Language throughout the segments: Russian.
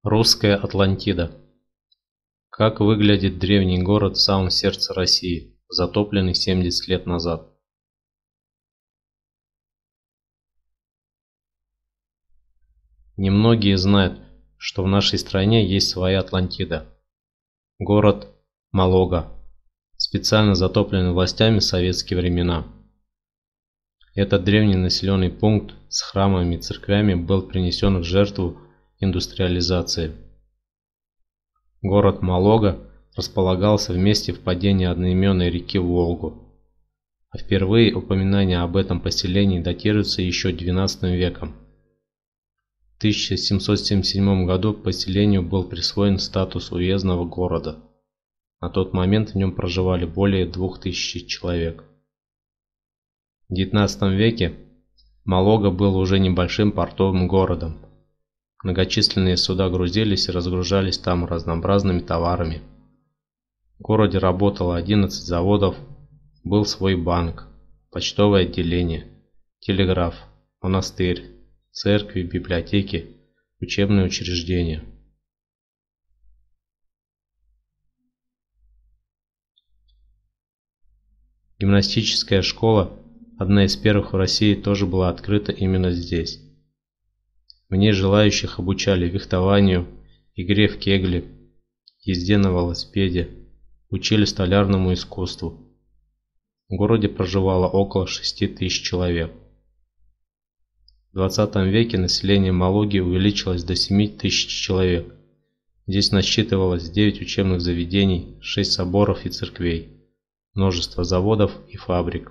Русская Атлантида. Как выглядит древний город в самом сердце России, затопленный 70 лет назад? Немногие знают, что в нашей стране есть своя Атлантида. Город Малога, специально затопленный властями в советские времена. Этот древний населенный пункт с храмами и церквями был принесен в жертву индустриализации. Город Малога располагался в месте впадения одноименной реки в Волгу, а впервые упоминания об этом поселении датируются еще XII веком. В 1777 году поселению был присвоен статус уездного города. На тот момент в нем проживали более 2000 человек. В XIX веке Малога был уже небольшим портовым городом. Многочисленные суда грузились и разгружались там разнообразными товарами. В городе работало 11 заводов, был свой банк, почтовое отделение, телеграф, монастырь, церкви, библиотеки, учебные учреждения. Гимнастическая школа, одна из первых в России, тоже была открыта именно здесь. В ней желающих обучали фехтованию, игре в кегли, езде на велосипеде, учили столярному искусству. В городе проживало около 6000 человек. В 20 веке население Малоги увеличилось до 7000 человек. Здесь насчитывалось 9 учебных заведений, 6 соборов и церквей, множество заводов и фабрик.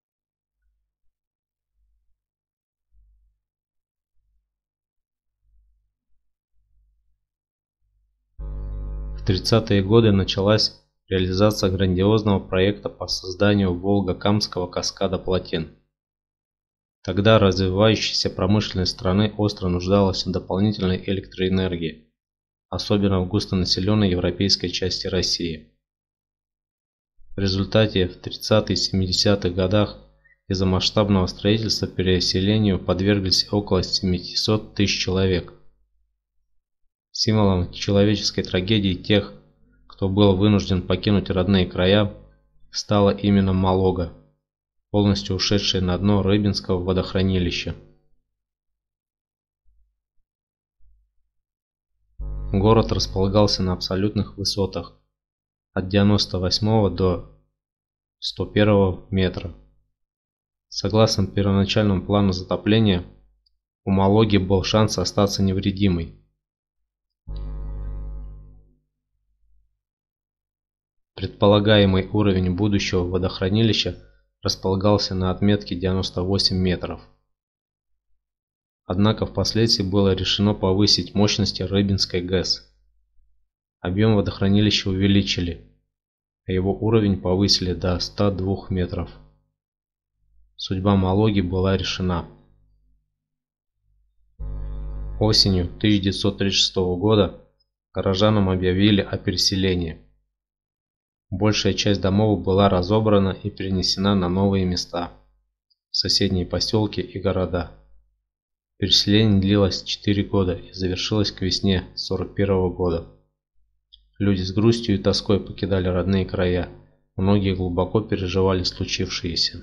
В 30-е годы началась реализация грандиозного проекта по созданию Волго-Камского каскада полотен. Тогда развивающаяся промышленность страны остро нуждалась в дополнительной электроэнергии, особенно в густонаселенной европейской части России. В результате в 30-70-х годах из-за масштабного строительства переселению подверглись около 700 тысяч человек. Символом человеческой трагедии тех, кто был вынужден покинуть родные края, стала именно Малога, полностью ушедшая на дно Рыбинского водохранилища. Город располагался на абсолютных высотах от 98 до 101 метра. Согласно первоначальному плану затопления, у Малоги был шанс остаться невредимой. Предполагаемый уровень будущего водохранилища располагался на отметке 98 метров. Однако впоследствии было решено повысить мощности Рыбинской ГЭС. Объем водохранилища увеличили, а его уровень повысили до 102 метров. Судьба Малоги была решена. Осенью 1936 года горожанам объявили о переселении. Большая часть домов была разобрана и перенесена на новые места, в соседние поселки и города. Переселение длилось 4 года и завершилось к весне 1941 года. Люди с грустью и тоской покидали родные края, многие глубоко переживали случившееся.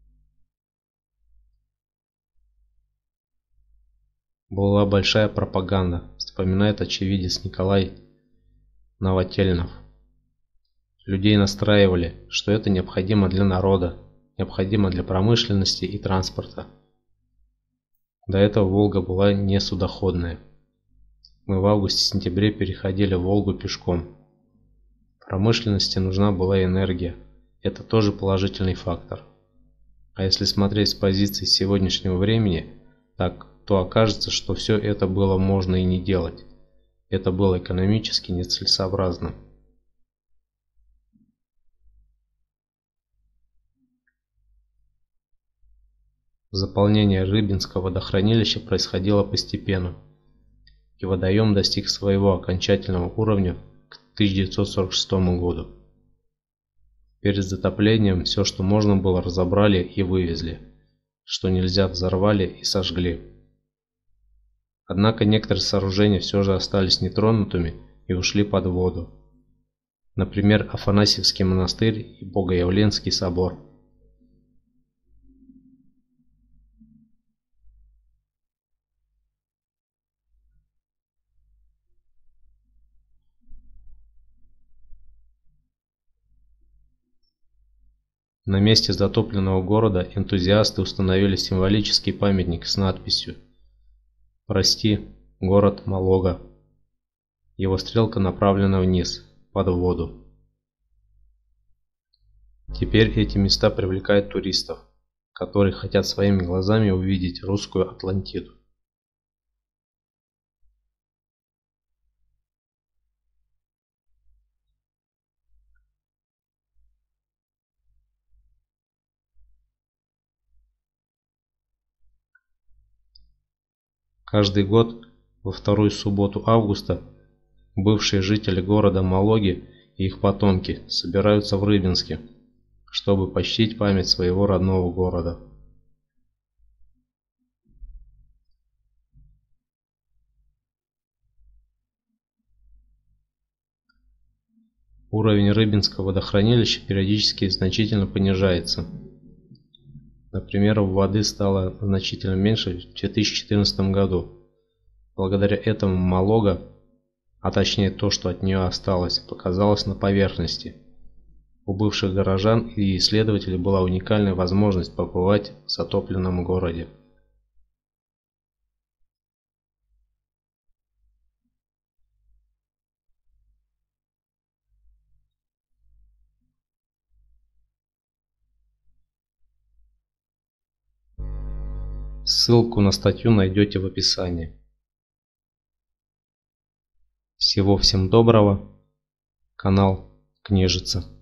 Была большая пропаганда, вспоминает очевидец Николай Новотельнов. Людей настраивали, что это необходимо для народа, необходимо для промышленности и транспорта. До этого Волга была не судоходная. Мы в августе-сентябре переходили Волгу пешком. Промышленности нужна была энергия. Это тоже положительный фактор. А если смотреть с позиции сегодняшнего времени, то окажется, что все это было можно и не делать. Это было экономически нецелесообразно. Заполнение Рыбинского водохранилища происходило постепенно, и водоем достиг своего окончательного уровня к 1946 году. Перед затоплением все, что можно было, разобрали и вывезли, что нельзя, взорвали и сожгли. Однако некоторые сооружения все же остались нетронутыми и ушли под воду. Например, Афанасьевский монастырь и Богоявленский собор. На месте затопленного города энтузиасты установили символический памятник с надписью «Прости, город Малога». Его стрелка направлена вниз, под воду. Теперь эти места привлекают туристов, которые хотят своими глазами увидеть русскую Атлантиду. Каждый год во вторую субботу августа бывшие жители города Малоги и их потомки собираются в Рыбинске, чтобы почтить память своего родного города. Уровень Рыбинского водохранилища периодически значительно понижается. Например, воды стало значительно меньше в 2014 году. Благодаря этому Малога, а точнее то, что от нее осталось, показалось на поверхности. У бывших горожан и исследователей была уникальная возможность побывать в затопленном городе. Ссылку на статью найдете в описании. Всего всем доброго. Канал Книжица.